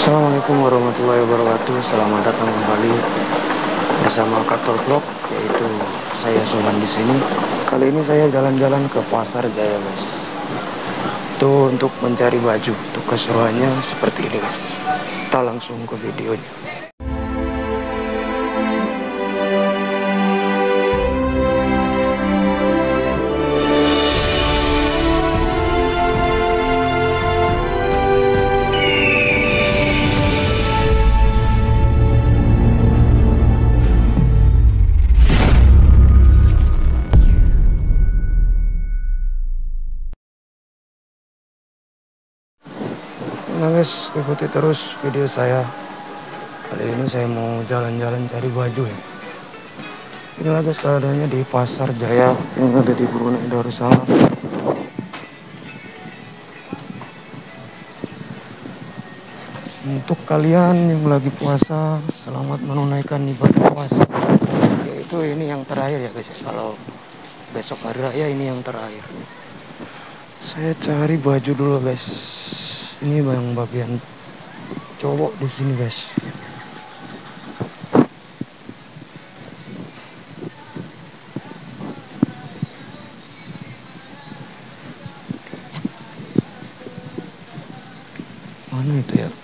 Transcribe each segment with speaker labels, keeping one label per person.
Speaker 1: Assalamualaikum warahmatullahi wabarakatuh. Selamat datang kembali bersama Kator Vlog, yaitu saya Soman di sini. Kali ini saya jalan-jalan ke Pasar Jaya, guys. Itu untuk mencari baju. Untuk keseruannya seperti ini, guys. Kita langsung ke videonya. Nah guys, ikuti terus video saya. Kali ini saya mau jalan-jalan cari baju ya. Inilah guys keadaannya di Pasar Jaya yang ada di Brunei Darussalam. Untuk kalian yang lagi puasa, selamat menunaikan ibadah puasa. Yaitu ini yang terakhir ya guys ya. Kalau besok hari raya ini yang terakhir. Saya cari baju dulu guys. Ini yang bagian cowok di sini guys. Mana itu ya?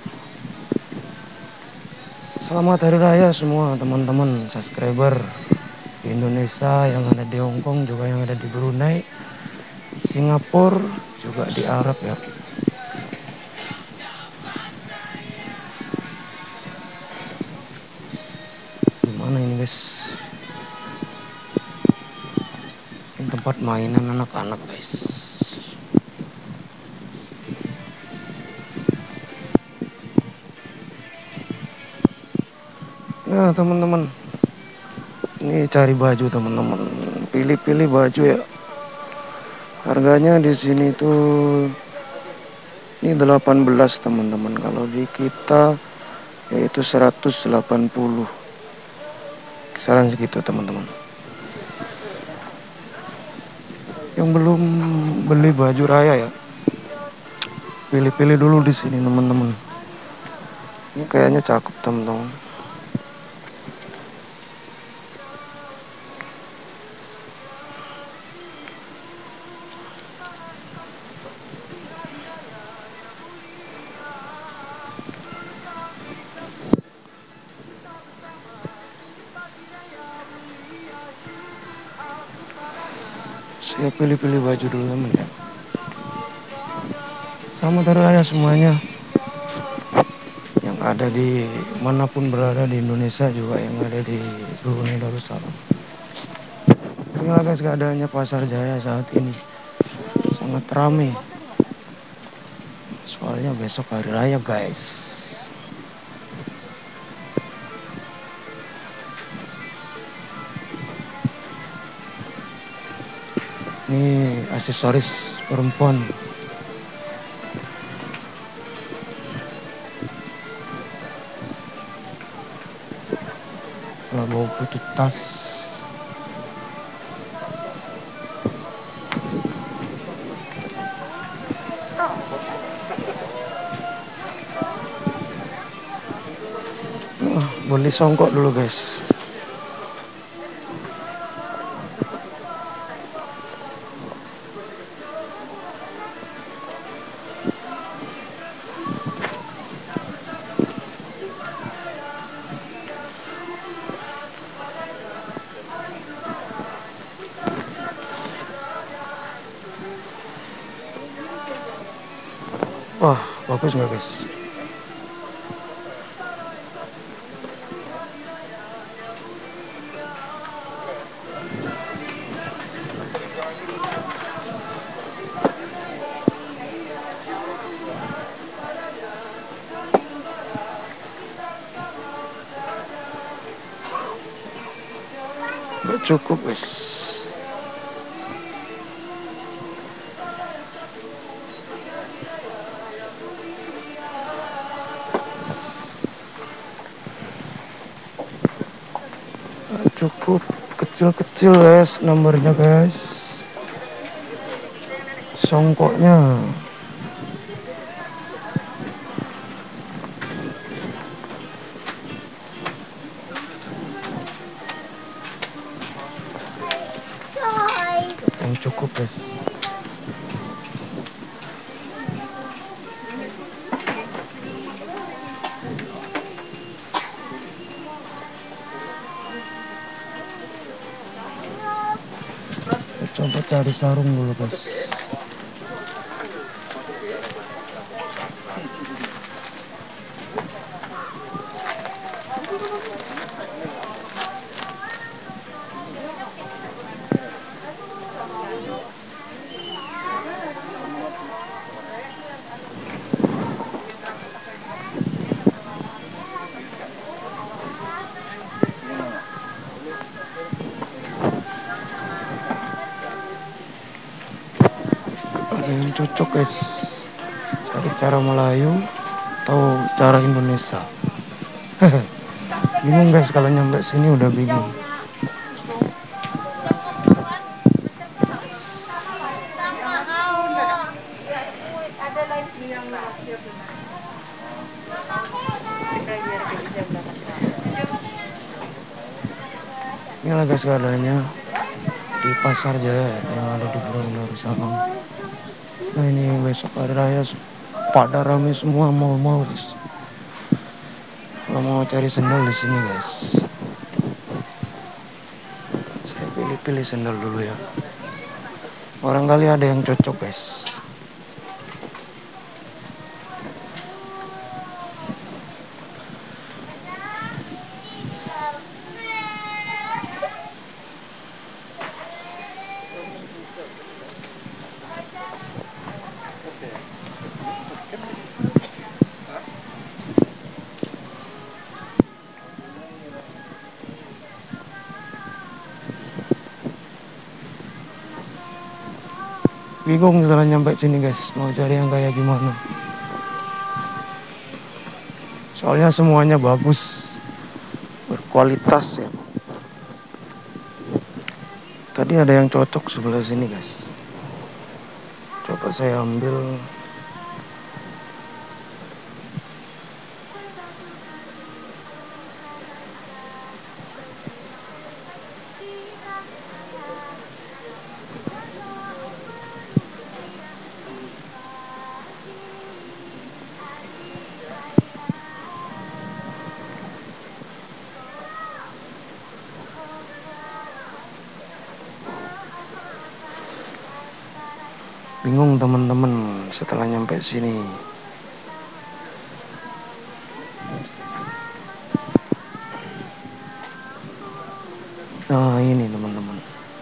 Speaker 1: Selamat hari raya semua teman-teman subscriber di Indonesia, yang ada di Hong Kong, juga yang ada di Brunei, Singapura, juga di Arab ya. Gimana ini guys? Ini tempat mainan anak-anak guys. Nah teman-teman, ini cari baju teman-teman, pilih-pilih baju ya. Harganya di sini tuh ini 18 teman-teman. Kalau di kita yaitu 180. Kisaran segitu teman-teman. Yang belum beli baju raya ya, pilih-pilih dulu di sini teman-teman. Ini kayaknya cakep teman-teman. Saya pilih-pilih baju dulu teman ya. Selamat hari raya semuanya, yang ada di manapun berada di Indonesia, juga yang ada di Brunei Darussalam. Inilah guys keadaannya Pasar Jaya saat ini, sangat ramai. Soalnya besok hari raya guys. Ini aksesoris perempuan. Kalau bawa putih tas. Nah, beli songkok dulu guys. Wah, bagus nggak guys? Nggak cukup guys. Cukup kecil-kecil guys nomornya guys. Songkoknya Coba cari sarung dulu guys. Ada yang cocok guys, cari cara Melayu atau cara Indonesia. Bingung guys, kalau nyampe sini udah bingung. Inilah guys keadaannya di pasar Jaya yang ada di Blora sana. Nah ini besok hari raya pada rame semua mal-mal guys. Kalau mau cari sendal di sini guys, saya pilih-pilih sendal dulu ya. Barangkali ada yang cocok guys. Bingung setelah nyampe sini guys, mau cari yang kayak gimana. Soalnya semuanya bagus, berkualitas ya. Tadi ada yang cocok sebelah sini guys. Coba saya ambil. Bingung teman-teman setelah nyampe sini. Nah ini teman-teman.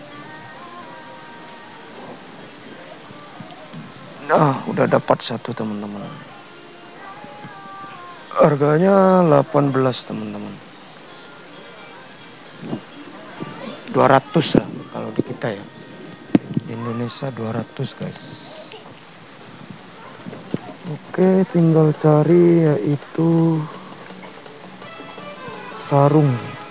Speaker 1: Nah udah dapat satu teman-teman. Harganya 18 teman-teman. 200 lah kalau di kita ya. Di Indonesia 200 guys. Oke, tinggal cari yaitu sarung.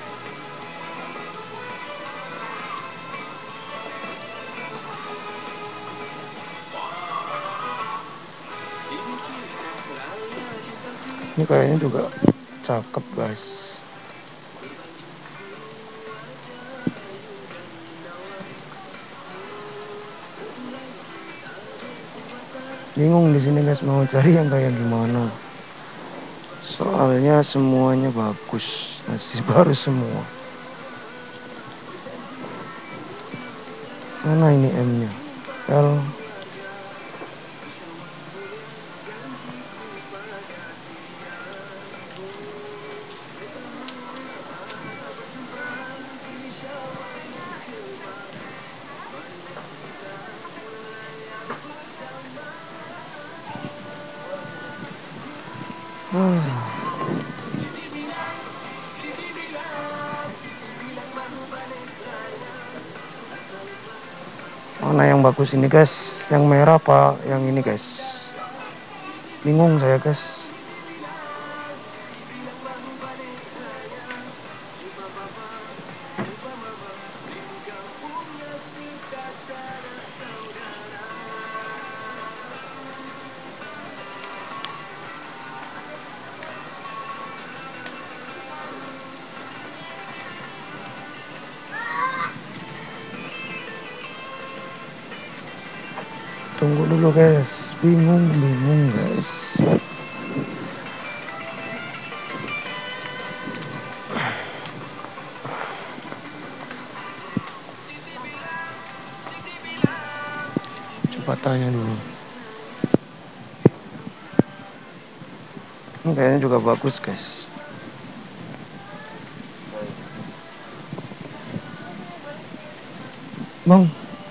Speaker 1: Ini kayaknya juga cakep guys. Bingung di sini guys mau cari yang kayak gimana. Soalnya semuanya bagus, masih baru semua. Mana ini M-nya? L. Mana yang bagus ini guys? Yang merah apa yang ini guys? Bingung saya guys. Tunggu dulu guys, bingung guys. patahnya dulu. Ini kayaknya juga bagus guys. Bang,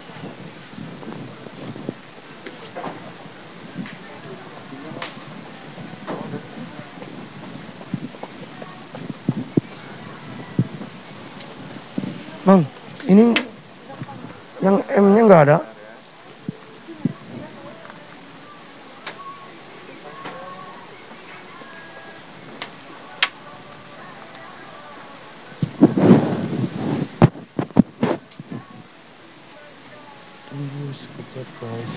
Speaker 1: bang, ini yang M-nya nggak ada. Tunggu sekejap guys.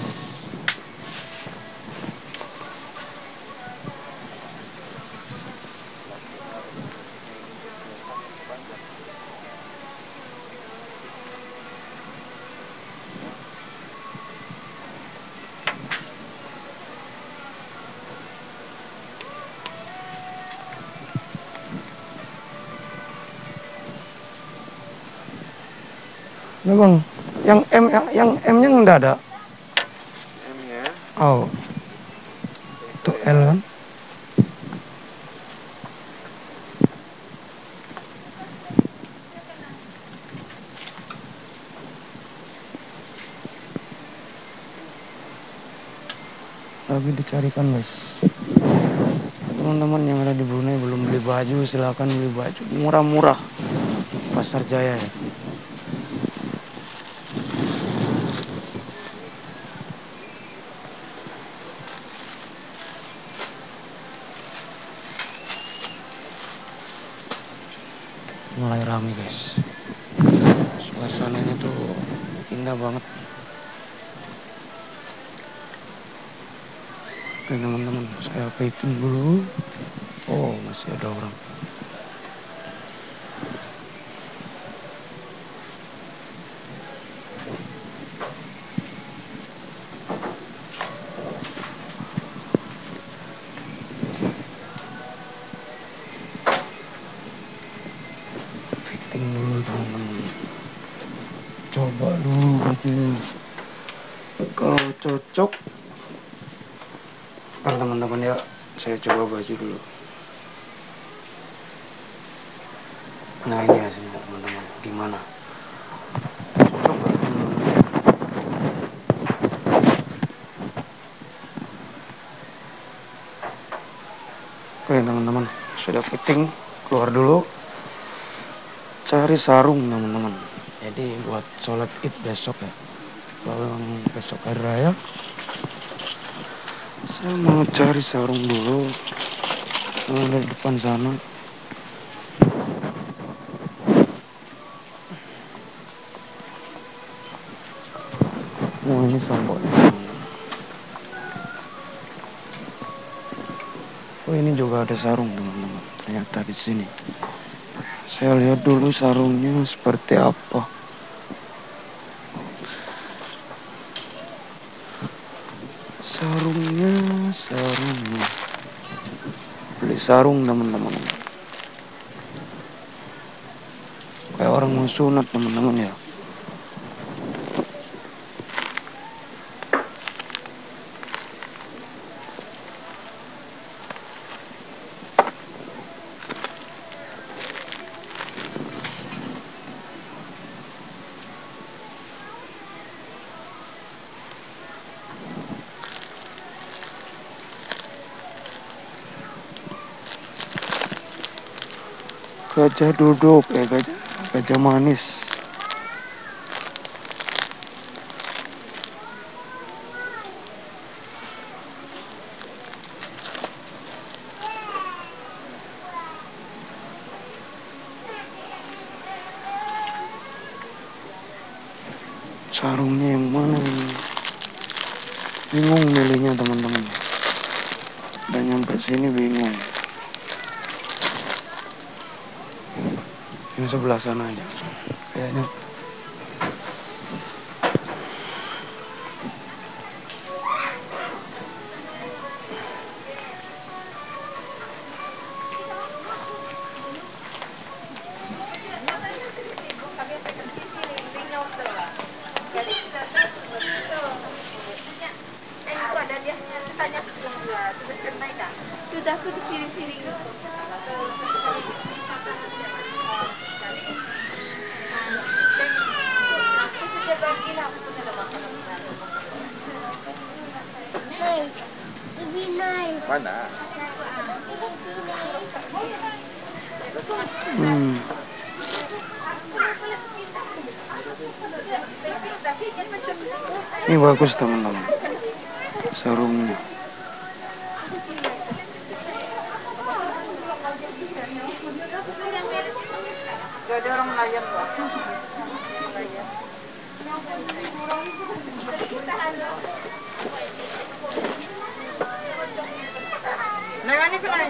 Speaker 1: Nah bang, yang M-nya nggak ada.
Speaker 2: M-nya
Speaker 1: Oh, itu L kan? Lagi dicarikan guys. Teman-teman yang ada di Brunei belum beli baju, silakan beli baju murah-murah. Pasar Jaya ya. Mulai rame guys. Suasananya tuh indah banget. Oke teman-teman, saya packing dulu. Oh, masih ada orang. Fitting dulu teman-teman. Coba dulu bajunya. Kalau cocok, ntar teman-teman ya, saya coba baju dulu. Nah ini hasilnya teman-teman, gimana? Cocok gak teman-teman? Oke teman-teman, sudah fitting, keluar dulu. Cari sarung teman-teman. Jadi buat sholat id besok ya. Kalau besok hari raya, saya mau cari sarung dulu. Di depan sana. Oh ini sambalnya. Oh ini juga ada sarung teman-teman. Ternyata di sini. Saya lihat dulu sarungnya seperti apa. Sarungnya. Beli sarung teman-teman. Kayak orang mau sunat teman-teman ya. Gajah duduk ya, gajah manis. Sarungnya yang mana ini? Bingung milihnya teman-teman. Dan nyampe sini bingung. Yang sebelah sana aja kayaknya.
Speaker 2: Mana?
Speaker 1: Hmm. Ini bagus teman-teman, sarungnya.
Speaker 3: Gak ada orang nelayan kok. Nah, ini pelai.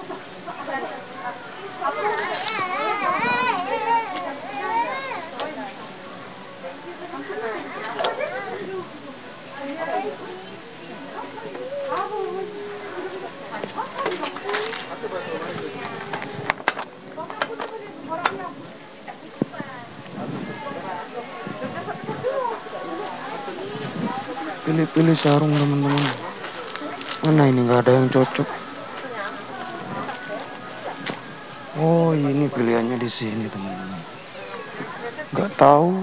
Speaker 1: Pilih-pilih sarung teman-teman. Mana ini nggak ada yang cocok. Oh ini pilihannya di sini teman-teman. Nggak tahu.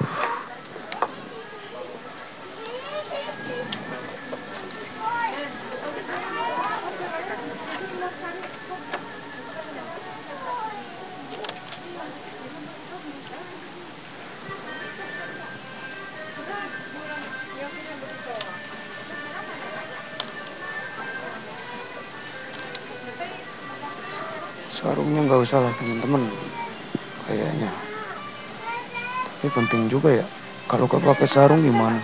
Speaker 1: Sarungnya nggak usah lah teman-teman, kayaknya. Tapi penting juga ya. Kalau kau pakai sarung gimana?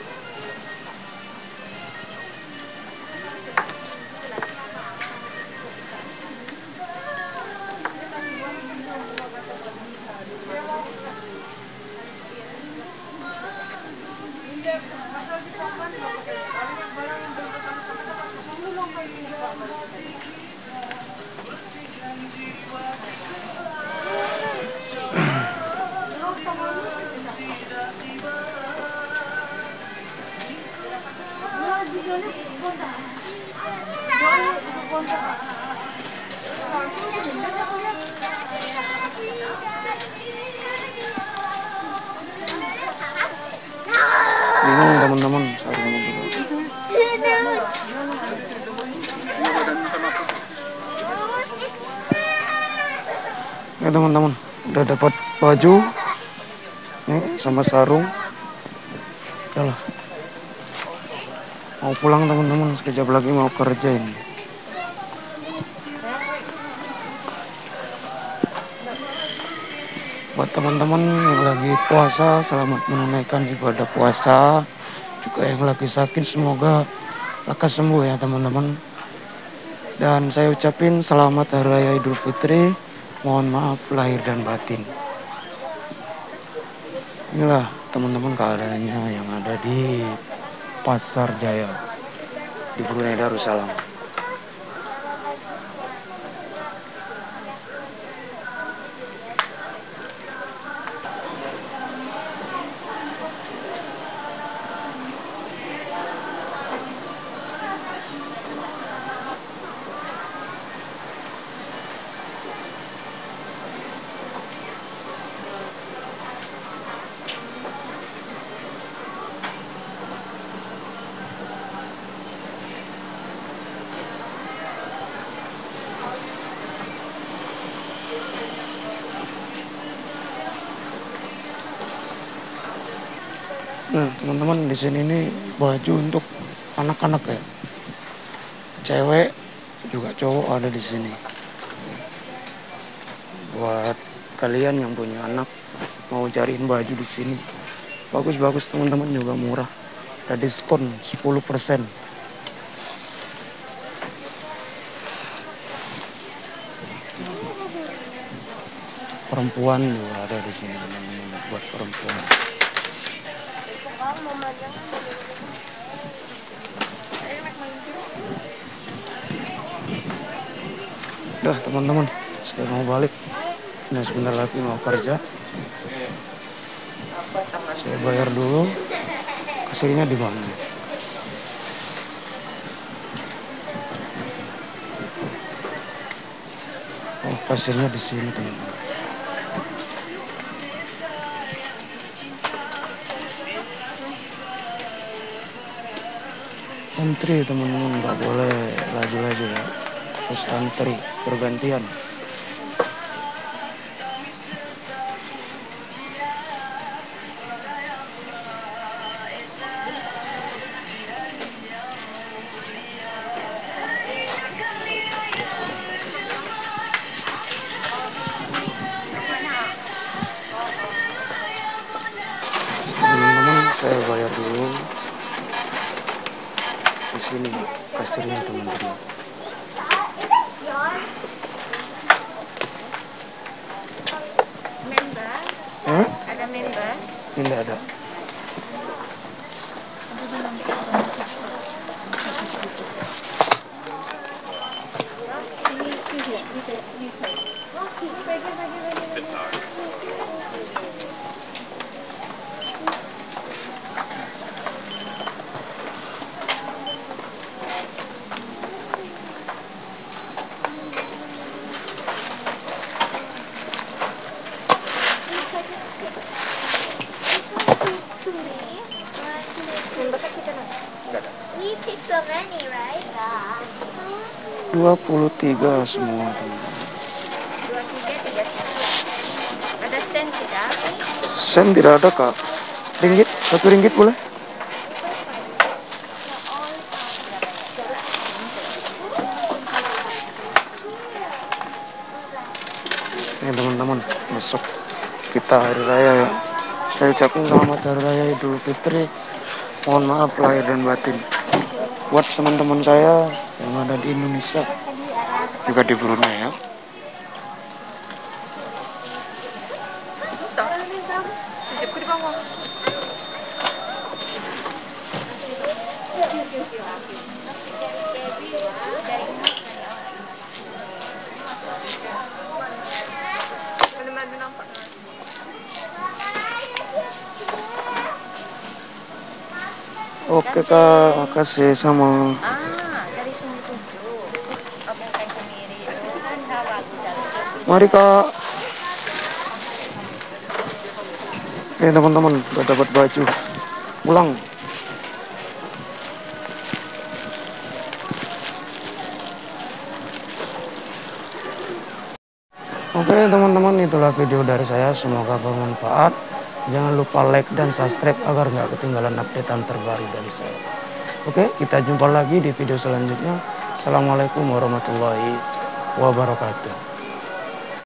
Speaker 1: Bingung teman-teman, sarungnya juga. Ya teman-teman, udah dapat baju nih sama sarung. Udah lah, mau pulang teman-teman, sekejap lagi mau kerja ini. Buat teman-teman yang lagi puasa, selamat menunaikan ibadah puasa. Juga yang lagi sakit, semoga lekas sembuh ya teman-teman. Dan saya ucapin selamat Hari Raya Idul Fitri. Mohon maaf lahir dan batin. Inilah teman-teman keadaannya yang ada di Pasar Jaya di Brunei Darussalam. Nah, teman-teman di sini nih baju untuk anak-anak ya. Cewek juga cowok ada di sini. Buat kalian yang punya anak mau cariin baju di sini. Bagus-bagus teman-teman, juga murah. Ada diskon 10%. Perempuan juga ada di sini teman-teman, buat perempuan. Dah teman-teman, saya mau balik. Nah sebentar lagi mau kerja. Saya bayar dulu. Kasirnya di mana? Oh, pasirnya di sini teman-teman. Antri teman-teman, nggak boleh laju-laju ya. Terus antri bergantian. Teman-teman, saya bayar dulu di sini kasirnya teman-teman.
Speaker 3: Member?
Speaker 1: Hah?
Speaker 3: Ada member?
Speaker 1: Tidak ada.
Speaker 4: We pick so many, right?
Speaker 1: 23 semua teman-teman.
Speaker 3: 23, 31. Ada sen tidak?
Speaker 1: Sen tidak ada kak. Ringgit, 1 ringgit boleh? Teman-teman, besok kita hari raya ya. Saya ucapkan selamat hari raya Idul Fitri. Mohon maaf lahir dan batin. Buat teman-teman saya yang ada di Indonesia, juga di Brunei ya.
Speaker 3: Sejak di bawah.
Speaker 1: Oke kak, makasih sama.
Speaker 3: Dari sini 7. Apa yang kayak kemiri itu kan bagus dari.
Speaker 1: Mari kak. Teman-teman, udah dapat baju. Pulang. Oke teman-teman, itulah video dari saya. Semoga bermanfaat. Jangan lupa like dan subscribe agar nggak ketinggalan updatean terbaru dari saya. Oke, kita jumpa lagi di video selanjutnya. Assalamualaikum warahmatullahi wabarakatuh.